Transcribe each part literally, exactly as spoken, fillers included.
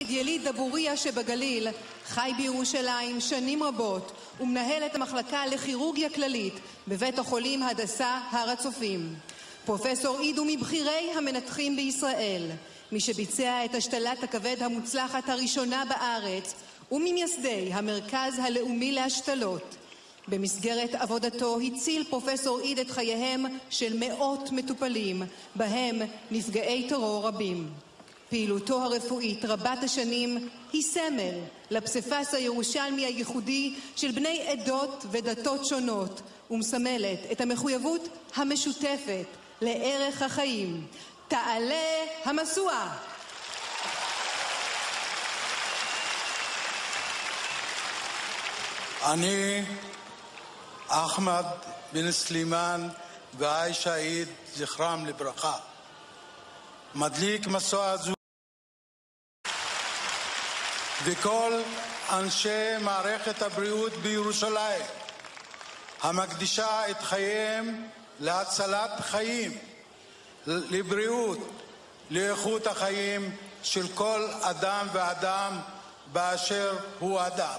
יליד דבוריה שבגליל, חי בירושלים שנים רבות ומנהל את המחלקה לכירורגיה כללית בבית החולים הדסה הר הצופים. פרופסור עיד הוא מבחירי המנתחים בישראל, מי שביצע את השתלת הכבד המוצלחת הראשונה בארץ וממייסדי המרכז הלאומי להשתלות. במסגרת עבודתו הציל פרופסור עיד את חייהם של מאות מטופלים, בהם נפגעי טרור רבים. פעילותו הרפואית רבת השנים היא סמל לפסיפס הירושלמי הייחודי של בני עדות ודתות שונות, ומסמלת את המחויבות המשותפת לערך החיים. תעלה המשואה. אני אחמד בן סלימאן ועיישה עיד זכרם לברכה מדליק משואה זו וכל אנשי מערכת הבריאות בירושלים המקדישה את חייהם להצלת חיים, לבריאות, לאיכות החיים של כל אדם ואדם באשר הוא אדם.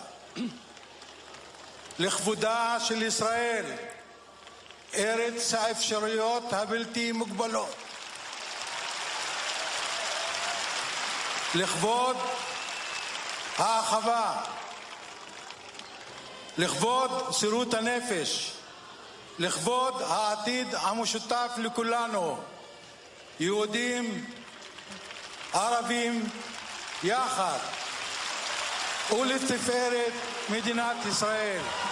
לכבודה של ישראל, ארץ האפשרויות הבלתי מוגבלות. לכבוד האחווה, לכבוד סירות הנפש, לכבוד העתיד המשותף לכולנו, יהודים, ערבים, יחד, ולתפארת מדינת ישראל.